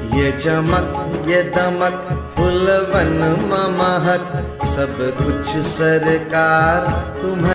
ये चमक ये दमक फुलवन महक, सब कुछ सरकार तुम्हारी।